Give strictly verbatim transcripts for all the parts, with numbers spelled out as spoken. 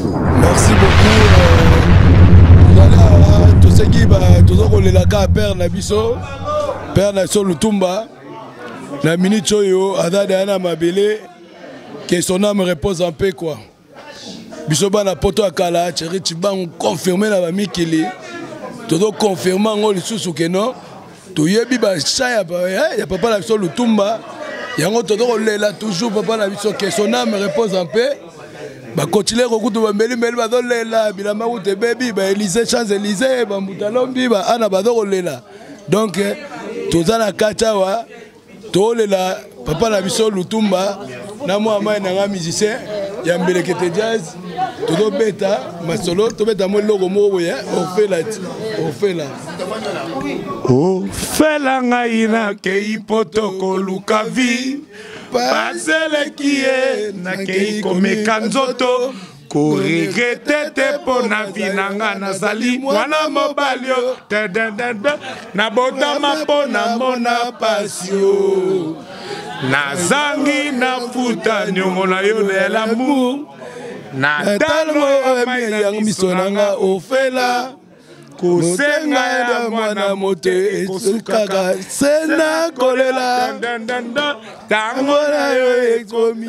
Merci beaucoup. Tout ce qui va, tout ce qu'on est là, Père Nabiso, Père Nabiso Lutumba, la minute Choyo, Adada Mabele, que son âme repose en paix quoi. Bisoba na poto akala, Chéri Chiban confirmé la famille qu'il est. Tout confirmant on le sous que non. Tout yebi ba chaya ya ya papa Nabiso Lutumba. Yango todo là toujours papa Nabiso que son âme repose en paix. Ba continuer kokutu ba mbeli mbeli ba dolela bilamba ute baby ba Élysée Champs-Élysées ba mutalombi ba ana ba dolela. Donc tozala kachawa tolela papa Nabiso Lutumba na moi mai na musicien ya mbelekete jazz todo beta masolo to beta mo logo mo boye on fait là on fait là oh fait la ngaina ke ipotoko lukavi pasele kie na ke komeka nzoto koregete te pona vinanga nazali mwana mobalio na botama pona mona pasio nazangi na futa nyongo na yo na l'amour na talmo yang misonanga ofela kusenga ya mwana mote esukaka sena kolela tango na yo ekomi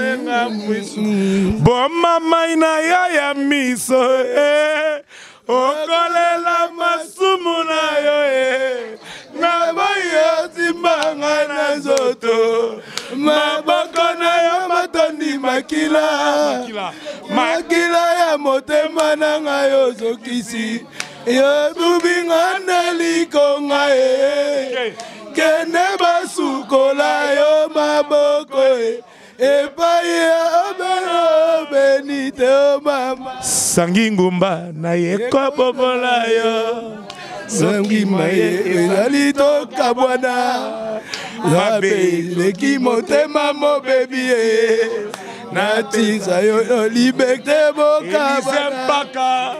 boma maina ya ya miso eh okolela masumu na yo eh na boyo timbanga na zoto maboko na yo matondi makila makila ya motema na nga yo zokisi yo bubinga na likonga e kene basukola yo maboko e epai ya obelo benite o mama sangi ngumba na yeko bobola yo sangi maye ezali toka bwana mabe leki motema mo baby e natisa yo liberté boka baka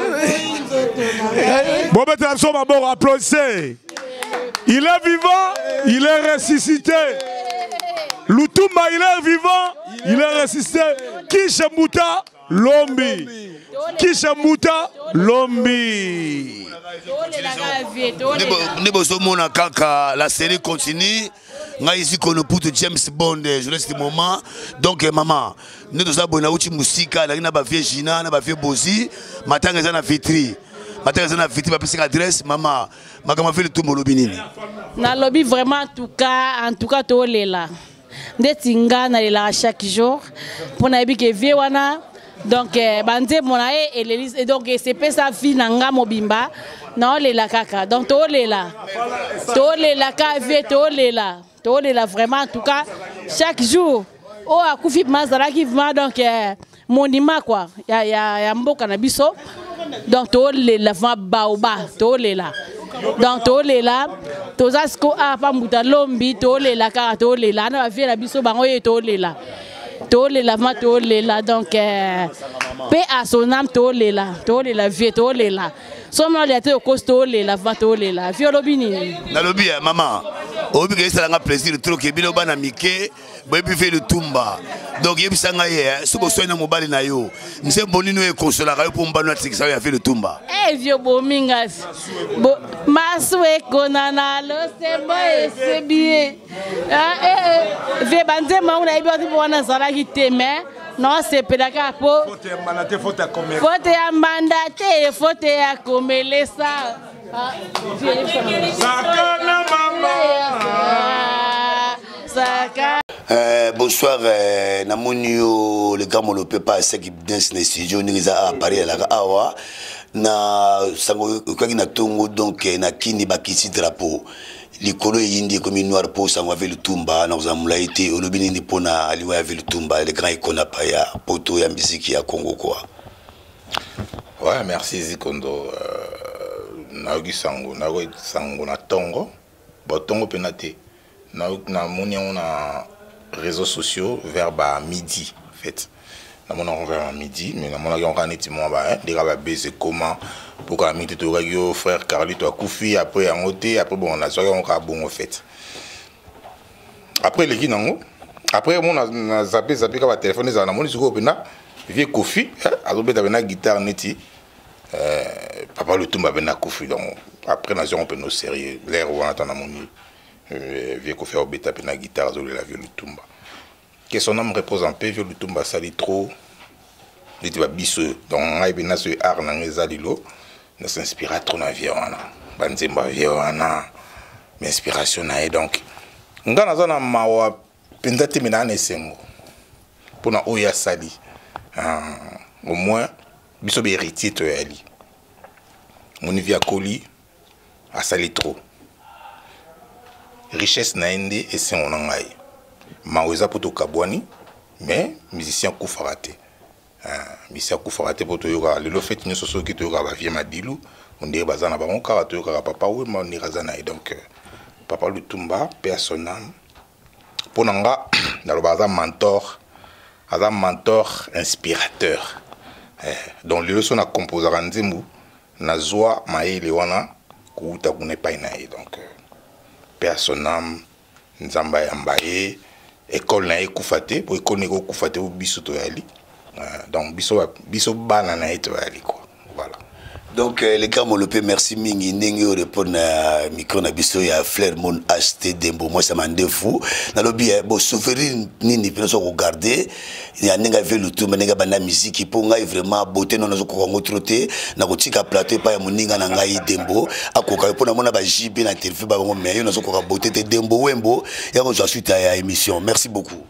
bon ben la somme bon applaudissez. Il est vivant, il est ressuscité. Lutumba il est vivant, il est ressuscité. Kishamuta Lombi. Kishamuta Lombi. La série continue. Ici qu'on nous pousse James Bond, je laisse ce moment. Donc maman, nous nous abonnons à la musique, à la vie Gina, à la vie Bosi, matin ils ont vitri. Matin ils ont vitri, ma petite adresse, maman. Ma comment fait le tout mon lobby. Na lobby vraiment en tout cas, en tout cas tout est là. Ndetinga na là chaque jour pour na bike vie wana. Donc bande mon et l'élise et donc c'est pas sa fille nanga mobimba. Non les la kaka. Donc tout est là. Tout est là ka vie tout est là. Tout est là vraiment en tout cas chaque jour. Oh à Koufi Mazara qui va donc monima quoi. Ya ya ya mboka na biso. Donc tout est là vraiment baoba. Tout est là. Donc tout est là. Tout ça ce qu'on a pas muta lombi. Tout est là car tout est là. Na vie la biso bango et tout est là. Tout est là vraiment tout est là donc paix à son âme tout est là. Tout est là vie tout est là. Sommes les têtes au costaud les la vente les la violobini. Na lobby maman. Obi que ça n'a plaisir trop que bilo bana mike, boy puis fait le tumba. Donc yebi sanga ye, ce que soit na mobile na yo. Nse bonino e consola ka yo pour mbano tiki ça fait le tumba. Eh vieux bomingas. Bo maswe konana lo se boy se bien. Ah eh vie bande ma una ibi oti bona sala ki teme. Non, c'est pédagogue pour. Faut te mandater, faut te commer. Faut te mandater, faut te commer ça. Sakana maman. Bonsoir, Namonio, le gars ne peut pas essayer de danser dans les studios, nous avons à Paris, à Awa. Na sango kwaki na tongo donc na kini bakisi drapeau. Likolo yindi comme noir pour sango avec le tumba na uzamula été olobini ni pona aliwa avec le tumba les grands icônes pa ya poto ya musique ya Congo quoi. Ouais, merci Zikondo. Na ogi sango na ogi sango na tongo. Ba tongo penate. Na na moni on a réseaux sociaux vers ba midi en fait. Na moni on vers midi mais na moni on kaneti mo ba des gars ba baiser comment pour que la midi to radio frère Carlito a Koufi après en côté après bon on a soirée on a bon en fait. Après les qui nango après on a zappé zappé ka ba téléphone za na moni siko pena Vieux Kofi, azobeta bena guitare neti. Euh, Papa Lutumba bena Kofi donc après nation on peut nous sérieux. L'air où on attend à mon Vieux Kofi obeta bena guitare azole la Vieux Lutumba. Que son âme repose en paix, Vieux Lutumba sali trop. Neti ba biso donc ngai bena ce art na ngezalilo. Ne s'inspira trop na Vieux wana. Banzemba Vieux wana. Inspiration na donc. Ngana zona mawa penza te mina na esengo. Pona oya sali. Uh, au moins biso be héritier to yali mon via koli a sali trop richesse na ende et c'est on ngai maweza poto kabwani mais musicien kufarate ah musicien kufarate poto yoka le fait ni soso ki to yoka ba vie madilu on dit bazana ba on ka to yoka papa oui mais on ira zana et donc euh, Papa Lutumba personnel ponanga na lo baza mentor un mentor inspirateur. Eh, donc les leçons à composer en Nzembo, na zoa maïle wana kuuta kune painae donc personnam nzamba yambaye école na ekufate pour école neko kufate ou biso to yali. Donc biso biso bana na eto yali quoi. Voilà. Donc euh, les gars Molopé merci mingi ndenge o répondre na micro na biso ya Flair Mon H T Dembo moi ça m'en fou na lobi bo souffrir nini pe so regarder ya nenga ve Lutumba nenga bana musique pour ngai vraiment beauté non zo ko ngotroté na ko tika plateau pa ya moninga na ngai Dembo akoka po na mona ba J B na interview ba ngo mais yo na zo ko beauté te Dembo wembo ya ko suite ya émission merci beaucoup.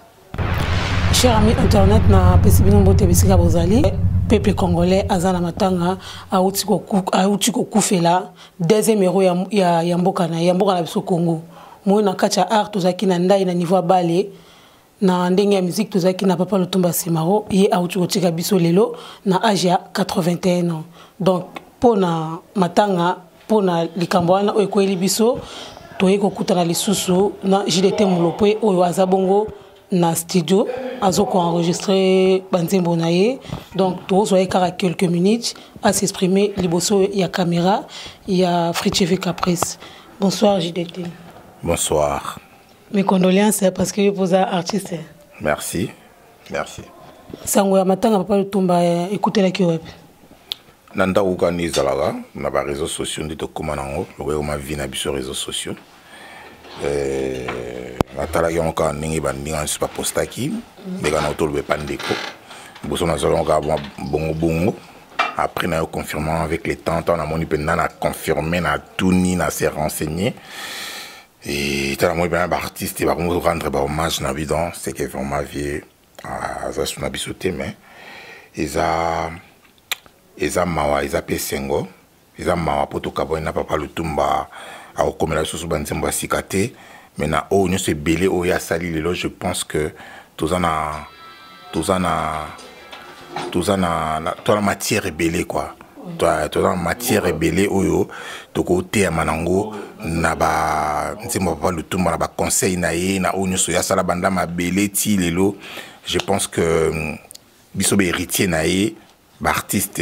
Cher ami internet na pesibino beauté bisika bozali peuple congolais azana matanga auti ko auti ko kufela deuxième héros ya ya, ya mboka na ya mboka na biso Congo moi na kacha art tozaki na ndai na niveau balé na ndenge ya musique tozaki na Papa Lutumba Simaro ye auti ko tika biso lelo na âge ya quatre-vingt-un ans donc pona matanga pona likambo wana o ekoeli biso toye ko kutana lisusu na J D T Molopé oyo azabongo na studio azoko enregistrer banzembo na ye donc tous soyez car quelques minutes à s'exprimer liboso ya caméra ya Fritchevé Caprice. Bonsoir J D T. Bonsoir. Mes condoléances parce que vous êtes artiste. Merci. Merci. Sango ya matanga Papa Lutumba écoutez la kiweb. Nanda ukani zalaga na ba réseaux sociaux ndito komanango loyo ma vie na biso réseaux sociaux. Euh atala yonka ningi bandinga super postaki ndeka na otolbe pandeko boso na zalonga bongo bongo après na confirmant avec les temps on a moni pendant na confirmer na tuni na s'est renseigné et tala moi ben artiste va rendre ba hommage na bidon c'est que vraiment vie à ça sur na bisoté mais eza eza mawa eza pesengo eza mawa poto kabona Papa Lutumba a okomela susu banzembo sikate. Maintenant, oh, nous c'est belé, oh, ya sali lelo, je pense que tous en a, tous en a, tous en a, toute la matière est belée, quoi. Toi, toute la matière est belée, oh, yo, to côté à Manango, na ba, c'est moi pas le tout, na ba conseil na ye, na oh, nous so ya sala banda ma belé, ti lelo, je pense que, biso be héritier na ye, ba artiste,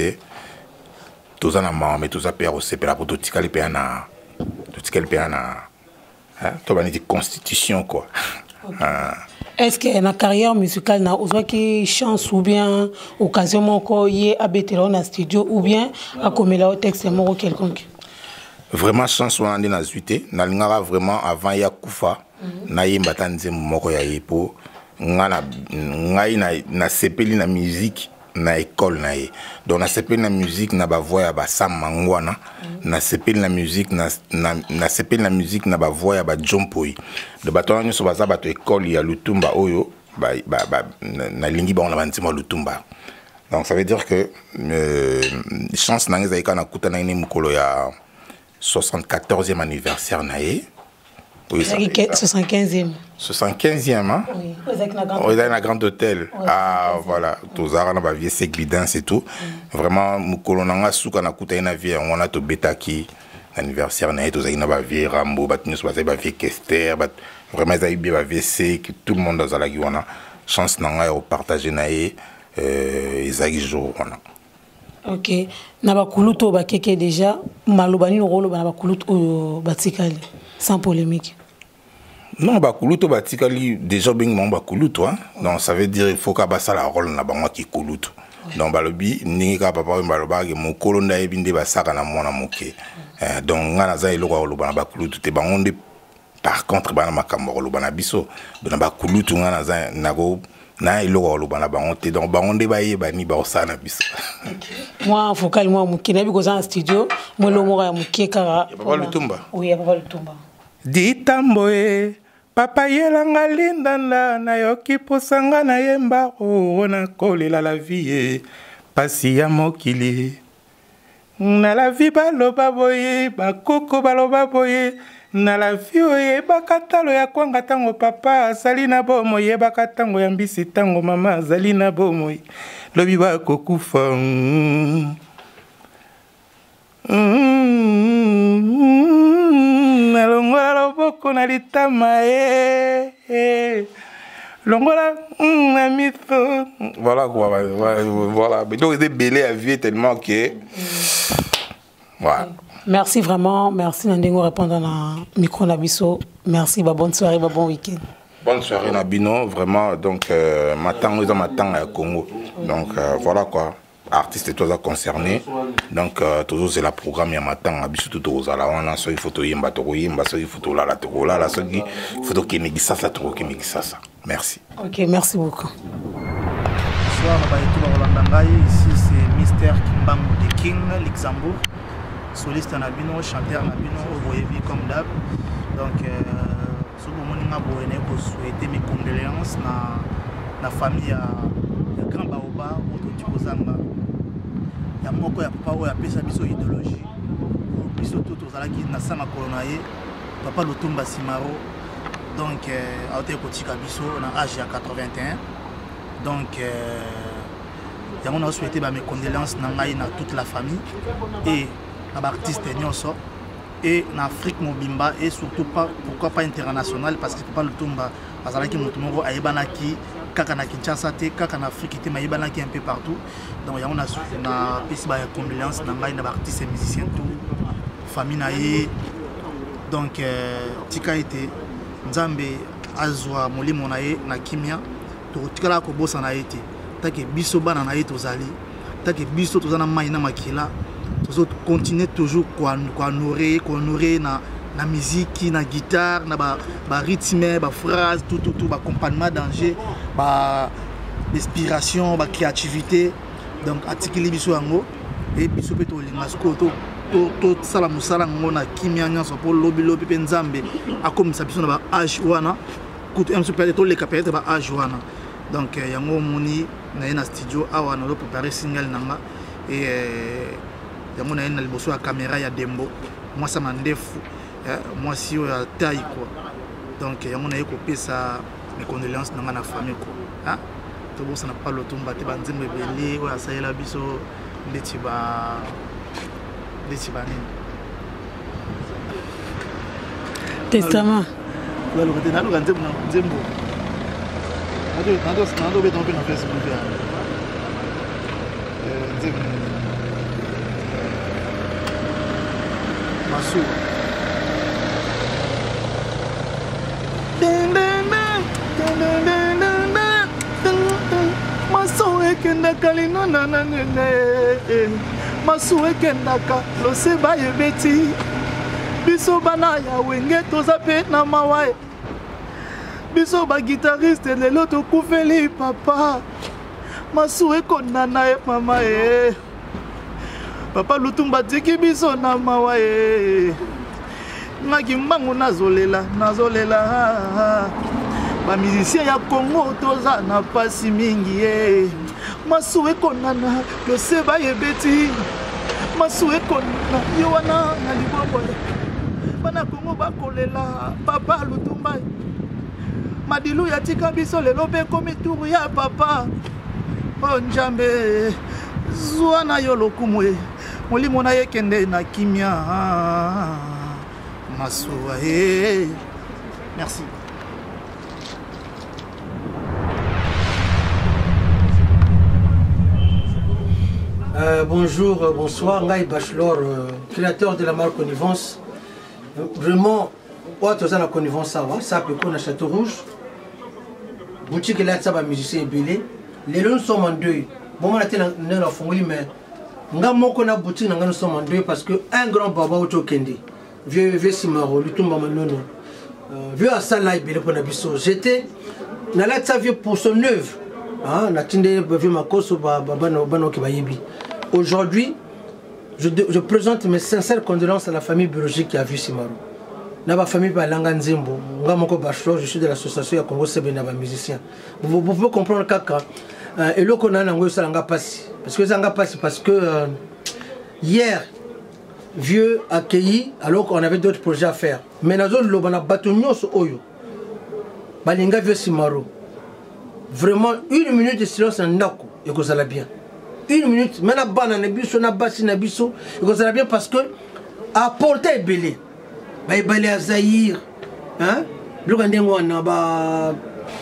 tous en a ma, mais tous a père aussi, père la prototype, le père na, tout le père na. Tu as dit constitution quoi. Okay. Ah. Est-ce que na carrière musicale na ozwaki chance ou bien occasion moko yé abetela na studio ou bien akomela au texte moko quelconque? Vraiment chance on andi na zuité na lingara vraiment avant ya kufa mm -hmm. na yemba tanzembo moko ya yepo ngana ngai na na sepeli na musique na école na ye donc na sepeli na musique na ba voix ya ba Sam Mangwana mm. na sepeli na musique na na, na sepeli na musique na ba voix ya ba Jompoi de bato nyo so baza bato école ya Lutumba oyo ba ba, ba na, na lingi ba on la bantima Lutumba donc ça veut dire que euh, chance na ngeza ikana kutana ni mukolo ya soixante-quatorzième anniversaire na ye. Oui, soixante-quinzième. soixante-quinzième, hein? Oui. On est dans la grande hôtel. Oui, ah, voilà. Tous arts, on a vie guidance et tout. Mm. Vraiment, nous colonanga souka na kuta ina vie, on a to beta qui anniversaire na tous ina ba vie Rambo, bat nous ba ba vie Kester, bat vraiment ça bien ba vie c'est que tout le monde dans la guiana chance nanga au partager na ye euh ezaki jour on a. OK. Na ba kuluto ba keke déjà malobani rolo ba ba kuluto batikali sans polémique. Non, bakuluto batikali déjà bing mon bakuluto hein. Donc ça veut dire il faut ka basa la rôle na bango ki kuluto. Donc balobi ni ka papa baloba ke mo kolonda e binde basaka na mona moke. Donc ngana za iloko oloba na bakuluto te bangonde par contre bana makambo oloba na biso na bakuluto ngana za nago na iloko oloba na bango te donc bangonde ba yeba ni ba osana biso. Moi focal moi moke na bi ko za studio mo lo mo ya moke kara. Papa Lutumba. Oui, papa Lutumba. Ditamboe papa yelanga lindanda na yoki posanga na yemba o na kolela la vie pasi ya mokili na la vie baloba boye bakoko baloba boye na la vie oye bakatalo ya kwanga tango papa azali na bomo ye bakatango ya mbisi tango mama azali na bomo lobi bakokufa longola loboko na litama eh longola na mito voilà quoi voilà mais donc des belé à vie tellement que voilà. Merci vraiment, merci Nandingo répondre à micro Nabiso. Merci, bah, bonne soirée, bah, bon week-end. Bonne soirée Nabino, vraiment donc euh, matin ils ont matin à Congo. Donc euh, voilà quoi. Artistes et tous concernés donc euh, toujours c'est la programme ya matin abiso tout aux ala wana so il faut to yemba to yemba so il faut to la la to la la so il faut to kinigisa sa to kinigisa sa merci. OK, merci beaucoup. Bonsoir Baïtou ici c'est Mister Kimbango de King Luxembourg, soliste Nabino, chanteur Nabino au Boyevi comme d'hab. Donc euh so bon moninga boene ko souhaiter mes condoléances na na famille ya Grand Baoba auto Tikozanga. Ya moko ya papa oyo apesa biso idéologie biso tout ozalaki na sama kolonaye papa Lutumba Simaro donc a été kotika biso na âge ya quatre-vingt-un donc ya on a souhaité ba mes condoléances na ngai na toute la famille et na ba artiste nyonso et na Afrique mobimba et surtout pas pourquoi pas international parce que papa Lutumba azalaki mutu moko ayebanaki kaka na Kinshasa te kaka na Afrique te mayebana ki un peu partout donc ya on a na pesi ba condoléances na ngai na ba artistes et musiciens tout famille na ye donc tika été nzambe azwa molimo na ye na kimia to tikala ko bossa na ye te take biso bana na ye tozali take biso tozana mai na makila tozo continuer toujours quoi quoi honorer quoi honorer na na musique na guitare na ba ba rythme ba phrase tout tout tout ba accompagnement danger ba inspiration ba créativité donc atikili biso yango et biso peto lingasko to to to sala musala ngona kimia nyaso pour lobby lobby pe nzambe akomisa biso na ba âge wana kutu un super to le capete ba âge wana donc yango moni na na studio awa na lo préparer single nanga et yango na na liboso ya caméra ya Dembo moi ça mandefu moi si ya taille quoi donc yango na yeko pesa mes condoléances na na famille quoi hein to bossa na pas Lutumba te banzembe belé oya sayela biso ndeti ba ndeti ba nini testament la lo tena lo ganzembo na nzembo ado ado ado beto pe na Facebook ya euh nzembo masu maso ekendaka linona na nene maso ekendaka loseba yebeti biso bana ya wenge toza pe na mawae biso ba guitariste lelo tokufeli papa maso ekondana e mama e papa Lutumba tiki biso na mawae ngaki mbangu nazolela nazolela ba musicien ya Congo toza na pasi mingi e masu ekonana loseba yebeti masu ekonana yo wana na libombo bana Congo bakolela papa Lutumba madilu ya tika biso lelo pe komi turu ya papa o njambe zwana yo lokumwe molimo na yekende na kimia Massoua, hey. Merci. Euh, bonjour, euh, bonsoir, Ngaï Bachelor, euh, créateur de la marque Connivence. Vraiment, Ouais, tu as la connivence, ça va. Ça peut qu'on a Château Rouge. Boutique là, ça va musicien belé. Les lois sont en deuil. Bon, on a été dans la famille, mais nga moko na boutique nga nous sommes en deuil parce que un grand baba au Tokende, vieux vieux Simaro, lui tout maman non non. Vieux à ça là, belé pour nabiso. J'étais na la ça vieux pour son œuvre. Ah, na tinde vieux makoso baba no bano kibayebi. Aujourd'hui, je, je présente mes sincères condoléances à la famille biologique qui a vu Simaro. Na ba famille ba langa nzembo nga moko bachelor, je suis de l'association ya Congo Sebe na ba musicien. Vous, vous pouvez comprendre kaka euh, et le qu'on a nango salanga passe parce que ça passe parce que euh, hier vieux accueilli alors qu'on avait d'autres projets à faire. Mais nazo lo bana batonyo so oyo. Balinga vieux Simaro. Vraiment une minute de silence ndako et que ça va bien. Une minute, mais la banane na biso na basi na biso et que ça va bien parce que apporter belé. Bah il balé à Zahir, hein? Le gandengwa na ba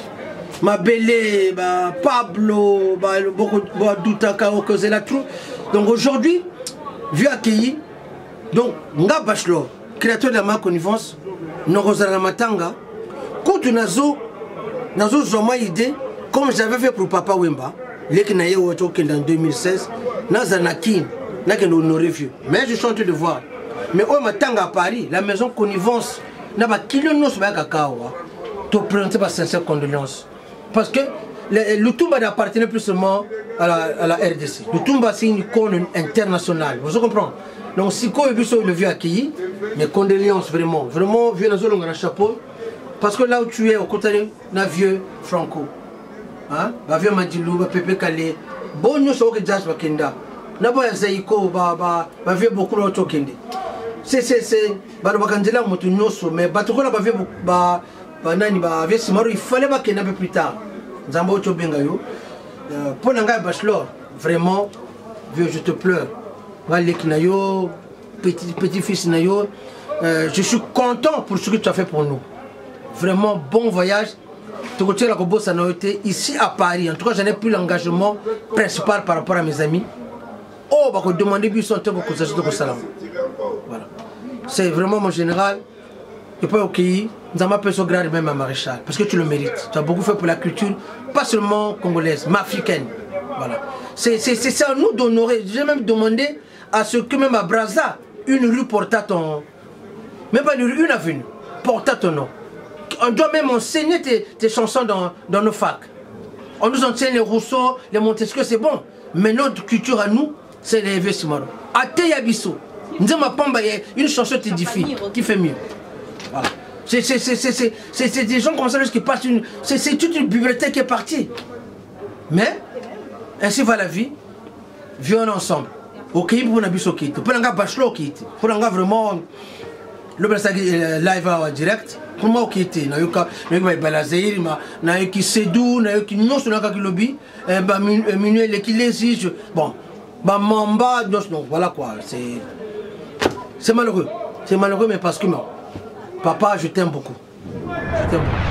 ma belé, bah Pablo, bah beaucoup bah Doutaka au cause la trou. Donc aujourd'hui, vu accueilli, donc nga bachelor, créateur de la marque connivence, Norozana Matanga, quand nazo nazo zoma idée comme j'avais fait pour Papa Wemba, les naye au en deux mille seize, nazanakin, n'a qu'un honoré vieux. Mais je suis en train de voir. Mais au Matanga à Paris, la maison connivence n'a pas kilo non sur cacao. Tu présentes pas sincère condoléances. Parce que le, le Tumba n'appartenait plus seulement à la, à la R D C. Le Tumba c'est une icône internationale. Vous comprenez? Donc si quoi le vieux accueilli, mes condoléances vraiment. Vraiment, vieux dans un chapeau. Parce que là où tu es, au côté d'un vieux Franco. Hein? Un vieux Madilou, un Pépé Calais. Bon, nous sommes au Jazz Bakenda. N'a pas Zaïko, un vieux beaucoup d'autres Kende. C'est c'est c'est bah le bakandela moto nyoso mais batoko la bavie ba ba nani ba vie Simaro il fallait pas qu'il n'avait plus tard nzambo to benga yo pour nanga bachelor vraiment vieux je te pleure wale kinayo petit petit fils nayo je suis content pour ce que tu as fait pour nous vraiment bon voyage tu côté la Kobo ça n'a été ici à Paris en tout cas j'en ai plus l'engagement principal par rapport à mes amis oh bah qu'on demandait bien son temps pour que ça se passe salam. Voilà. C'est vraiment mon général. Et pas ok. Nous avons appelé ce grade même à maréchal. Parce que tu le mérites. Tu as beaucoup fait pour la culture, pas seulement congolaise, mais africaine. Voilà. C'est à nous d'honorer. J'ai même demandé à ce que même à Brazza, une rue porte à ton. Même pas une rue, une avenue. Porte à ton nom. On doit même enseigner tes, tes chansons dans, dans nos facs. On nous enseigne les Rousseau, les Montesquieu, c'est bon. Mais notre culture à nous, c'est les vieux Simaro. Ate Yabiso. Une chanson t'édifie, qui fait mieux. Voilà. C'est des gens comme ça qui passent une. C'est toute une bibliothèque qui est partie. Mais, ainsi va la vie. Viens ensemble. Ok, pour un abisso qui était. Pour un gars bachelor qui était. Pour un gars vraiment. Le live en direct. Pour moi qui était. N'a eu qu'à Balazir, n'a eu qui Sédou, n'a eu qui non sur le lobby. Minuit, les qui les bon. Bah, Mamba, non, voilà quoi. C'est. C'est malheureux. C'est malheureux, mais parce que non. Papa, je t'aime beaucoup. Je t'aime beaucoup.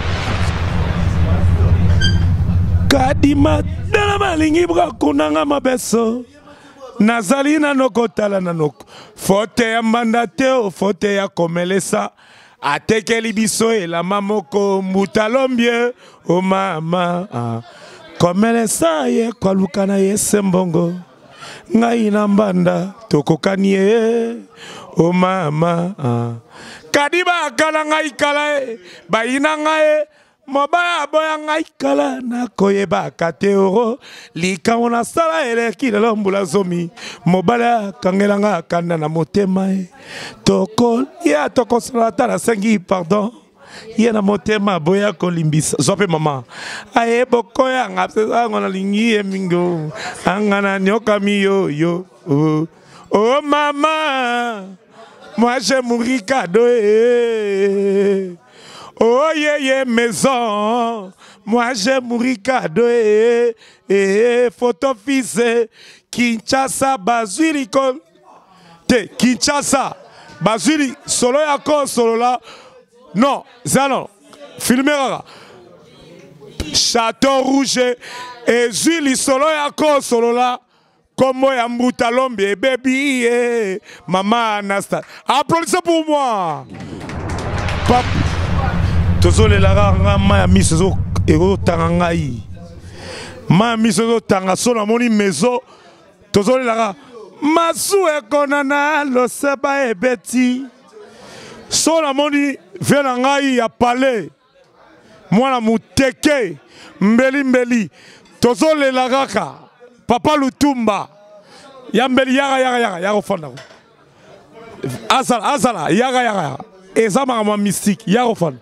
Kadima dala malingi bra kunanga mabeso. Nazali na noko tala na noko. Fote ya mandateo, fote ya komelesa. Atekeli biso e la mamoko mutalombie o mama. Komelesa ye kwa lukana ye sembongo. Ngai na mbanda tokokanie o mama kadiba akala ngai kala e bayina ngai mobaya boya ngai kala na koyeba kateoro likamona sala eleki lelo mbula zomi mobala kangelanga kanda na motema e toko ya toko salata na sengi pardon Yena motema boya kolimbisa zope mama aye bokoya ngapse ngona lingi emingo angana nyoka miyo yo oh, oh mama moi j'ai mouru cadeau eh. Oh yeah yeah maison moi j'ai mouru cadeau eh. Eh, photo fils Kinshasa bazwili kon te Kinshasa bazwili solo yako solo la. Non, ça non. Filmera. Château Rouge et Zuli solo yako solo la. Comme ya Mbutalombe baby eh. Maman Anasta. Applaudissez pour moi. pape tozolelaka nga maya miso ezotanga ngai maya miso ezotanga so namoni mezo tozolelaka masu ekonana loseba ebeti so namoni vie na ngai ya pale mwana muteke mbeli mbeli tozolela kaka papa Lutumba ya mbeli yaga yaga yaga yaga ofanda azala azala yaga yaga eza makambo mystique yaga ofanda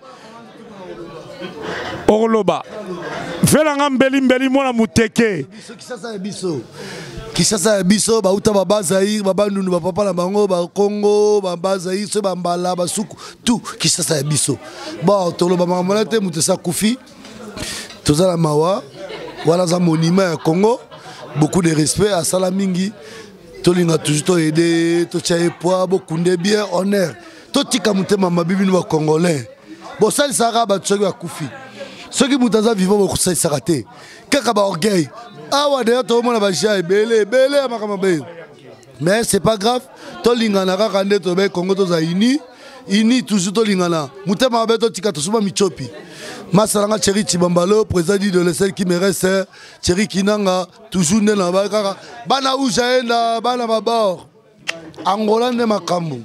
okoloba vie na nga mbeli mbeli mwana muteke kisasa ya biso Kisasa ya biso bauta baba Zaïre baba Ndundu bapapa na bango ba Congo baba Zaïre so bambala basuku tout Kisasa ya biso bon toloba makambo te mutesa kufi tozala mawa wala za monument ya Congo beaucoup de respect à Salamingi tolinga toujours to aider to chaye poa beaucoup de bien honneur to tika mutema mabibi no congolais bon ça ça ba tsoki ya kufi ceux qui mutaza vivant beaucoup ça s'arrêter kaka ba orgueil. Ah ouais, d'ailleurs, tout le monde a bâché, belé, belé, mais c'est pas grave. Tout le monde a regardé, tout le monde a uni, uni toujours tout le monde. Mouté m'a bête, tu as tout souvent michopi. Masalanga Thierry Chibambalo, président de l'E qui me reste, Thierry Kinanga, toujours né dans la barre. Bana oujaenda, bana mabor. Angola ne makambu.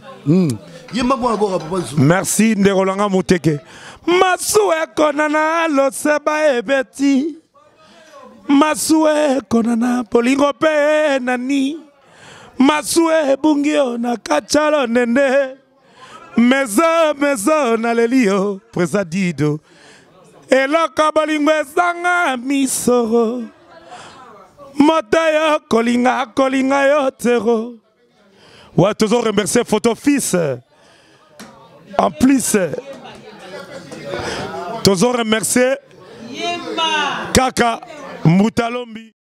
Merci, Nderolanga Mouteke. Masoué konana, lo seba ebeti. Masue konana polingo pe nani Masue bungio na kachalo nende Mezo mezo na lelio presadido Eloko bolingo ezanga misoro Motayo kolinga kolinga yo tero Ouais, toujours remercier photo fils En plus toujours remercier Kaka Moutalombi